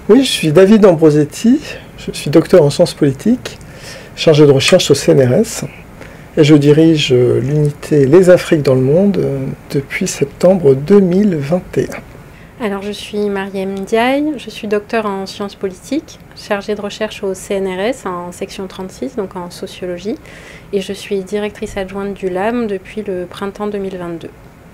Oui, je suis David Ambrosetti, je suis docteur en sciences politiques, chargé de recherche au CNRS, et je dirige l'unité Les Afriques dans le monde depuis septembre 2021. Alors je suis Mariam Ndiaye, je suis docteur en sciences politiques, chargée de recherche au CNRS en section 36, donc en sociologie, et je suis directrice adjointe du LAM depuis le printemps 2022.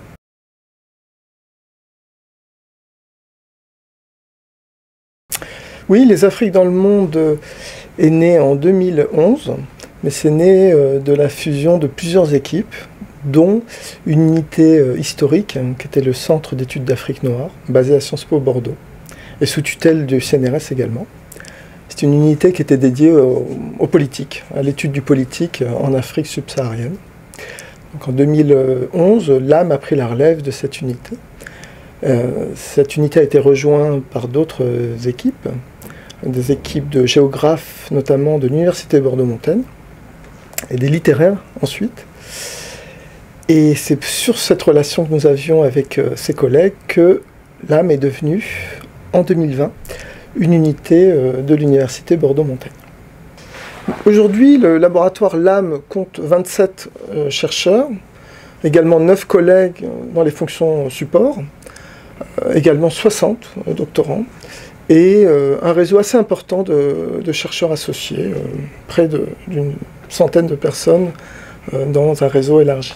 Oui, Les Afriques dans le monde est né en 2011, mais c'est né de la fusion de plusieurs équipes, dont une unité historique, qui était le Centre d'études d'Afrique noire, basé à Sciences Po Bordeaux, et sous tutelle du CNRS également. C'est une unité qui était dédiée aux politiques, à l'étude du politique en Afrique subsaharienne. Donc en 2011, l'AM a pris la relève de cette unité. Cette unité a été rejointe par d'autres équipes, des équipes de géographes, notamment de l'Université Bordeaux-Montaigne, et des littéraires ensuite. Et c'est sur cette relation que nous avions avec ses collègues que l'AM est devenue, en 2020, une unité de l'Université Bordeaux-Montaigne. Aujourd'hui, le laboratoire LAM compte 27 chercheurs, également 9 collègues dans les fonctions support, également 60 doctorants, et un réseau assez important de chercheurs associés, près d'une centaine de personnes dans un réseau élargi.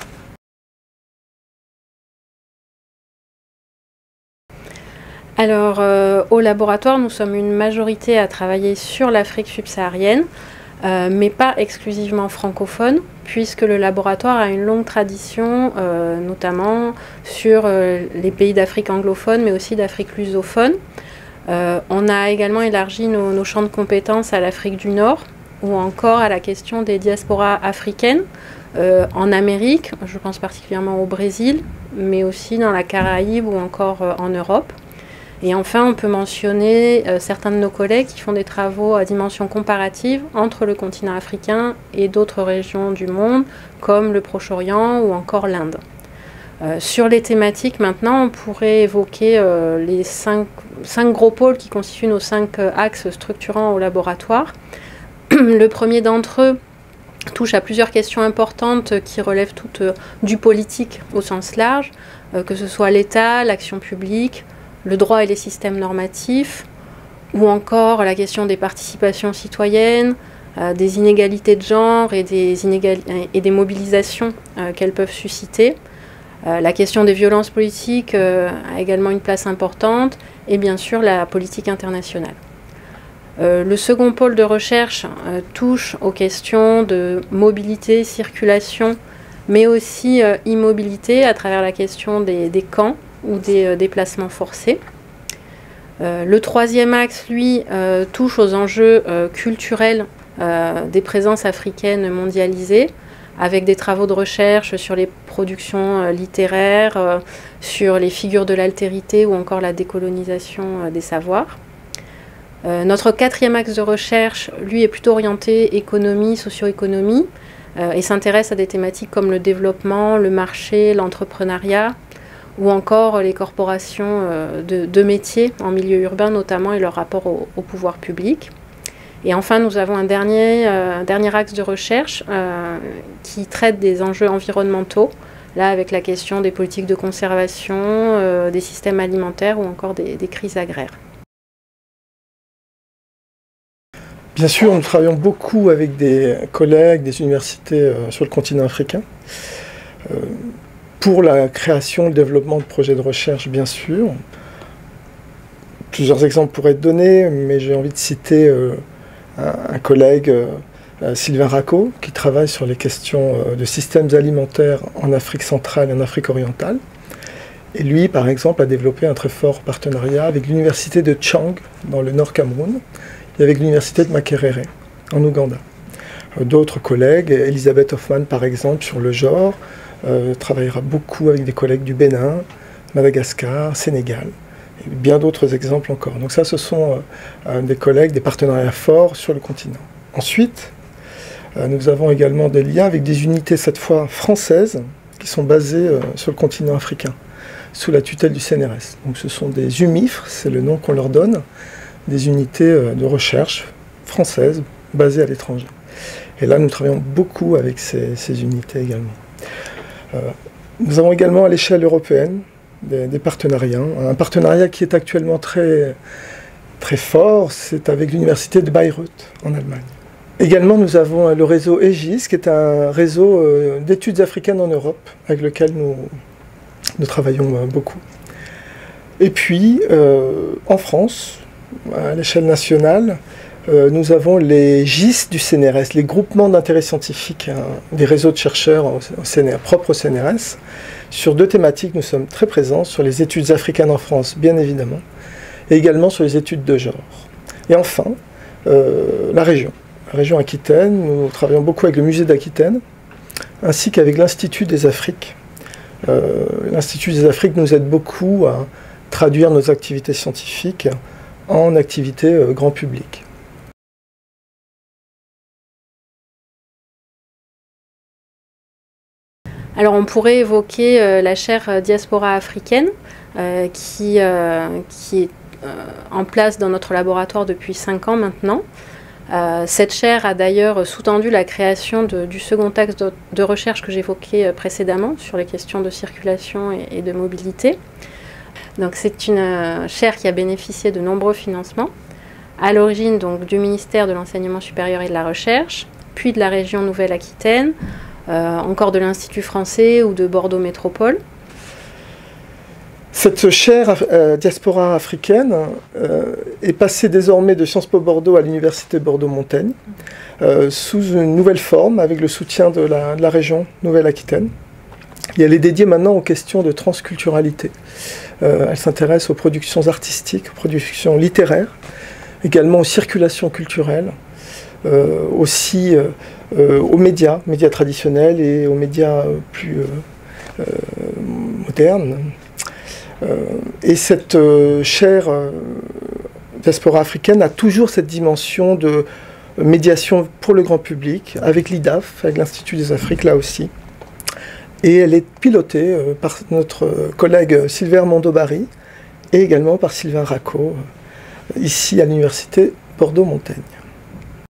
Alors au laboratoire, nous sommes une majorité à travailler sur l'Afrique subsaharienne, mais pas exclusivement francophone, puisque le laboratoire a une longue tradition, notamment sur les pays d'Afrique anglophone, mais aussi d'Afrique lusophone. On a également élargi nos champs de compétences à l'Afrique du Nord, ou encore à la question des diasporas africaines, en Amérique, je pense particulièrement au Brésil, mais aussi dans la Caraïbe ou encore en Europe. Et enfin, on peut mentionner certains de nos collègues qui font des travaux à dimension comparative entre le continent africain et d'autres régions du monde, comme le Proche-Orient ou encore l'Inde. Sur les thématiques, maintenant, on pourrait évoquer les cinq gros pôles qui constituent nos 5 axes structurants au laboratoire. Le premier d'entre eux touche à plusieurs questions importantes qui relèvent toutes du politique au sens large, que ce soit l'État, l'action publique, le droit et les systèmes normatifs, ou encore la question des participations citoyennes, des inégalités de genre et des mobilisations qu'elles peuvent susciter. La question des violences politiques a également une place importante, et bien sûr la politique internationale. Le second pôle de recherche touche aux questions de mobilité, circulation, mais aussi immobilité à travers la question des camps ou des déplacements forcés. Le troisième axe, lui, touche aux enjeux culturels des présences africaines mondialisées, avec des travaux de recherche sur les productions littéraires, sur les figures de l'altérité ou encore la décolonisation des savoirs. Notre quatrième axe de recherche, lui, est plutôt orienté économie, socio-économie, et s'intéresse à des thématiques comme le développement, le marché, l'entrepreneuriat, ou encore les corporations de métiers en milieu urbain notamment et leur rapport au pouvoir public. Et enfin, nous avons un dernier axe de recherche qui traite des enjeux environnementaux, là avec la question des politiques de conservation, des systèmes alimentaires ou encore des crises agraires. Bien sûr, nous travaillons beaucoup avec des collègues des universités sur le continent africain, pour la création et le développement de projets de recherche, bien sûr. Plusieurs exemples pourraient être donnés, mais j'ai envie de citer un collègue, Sylvain Racco, qui travaille sur les questions de systèmes alimentaires en Afrique centrale et en Afrique orientale. Et lui, par exemple, a développé un très fort partenariat avec l'université de Tchang, dans le Nord Cameroun, et avec l'université de Makerere, en Ouganda. D'autres collègues, Elisabeth Hoffman, par exemple, sur le genre, travaillera beaucoup avec des collègues du Bénin, Madagascar, Sénégal, et bien d'autres exemples encore. Donc ça, ce sont des collègues, des partenariats forts sur le continent. Ensuite, nous avons également des liens avec des unités, cette fois françaises, qui sont basées sur le continent africain, sous la tutelle du CNRS. Donc ce sont des UMIFRE, c'est le nom qu'on leur donne, des unités de recherche françaises basées à l'étranger. Et là, nous travaillons beaucoup avec ces unités également. Nous avons également à l'échelle européenne des partenariats. Un partenariat qui est actuellement très fort, c'est avec l'université de Bayreuth en Allemagne. Également, nous avons le réseau EGIS, qui est un réseau d'études africaines en Europe, avec lequel nous travaillons beaucoup. Et puis, en France, à l'échelle nationale, nous avons les GIS du CNRS, les groupements d'intérêt scientifique, des réseaux de chercheurs propres au CNRS. Sur 2 thématiques, nous sommes très présents, sur les études africaines en France, bien évidemment, et également sur les études de genre. Et enfin, la région Aquitaine, nous travaillons beaucoup avec le musée d'Aquitaine, ainsi qu'avec l'Institut des Afriques. L'Institut des Afriques nous aide beaucoup à traduire nos activités scientifiques en activités grand public. Alors on pourrait évoquer la chaire Diaspora africaine qui est en place dans notre laboratoire depuis 5 ans maintenant. Cette chaire a d'ailleurs sous-tendu la création du second axe de recherche que j'évoquais précédemment sur les questions de circulation et de mobilité. Donc c'est une chaire qui a bénéficié de nombreux financements, à l'origine donc du ministère de l'Enseignement supérieur et de la Recherche, puis de la région Nouvelle-Aquitaine, encore de l'Institut français ou de Bordeaux Métropole. Cette chaire diaspora africaine est passée désormais de Sciences Po Bordeaux à l'Université Bordeaux-Montaigne, sous une nouvelle forme, avec le soutien de la région Nouvelle-Aquitaine. Et elle est dédiée maintenant aux questions de transculturalité. Elle s'intéresse aux productions artistiques, aux productions littéraires, également aux circulations culturelles, aussi aux médias traditionnels et aux médias plus modernes. Et cette chaire diaspora africaine a toujours cette dimension de médiation pour le grand public, avec l'IDAF, avec l'Institut des Afriques, là aussi. Et elle est pilotée par notre collègue Sylvain Mondobari et également par Sylvain Racco, ici à l'Université Bordeaux-Montaigne.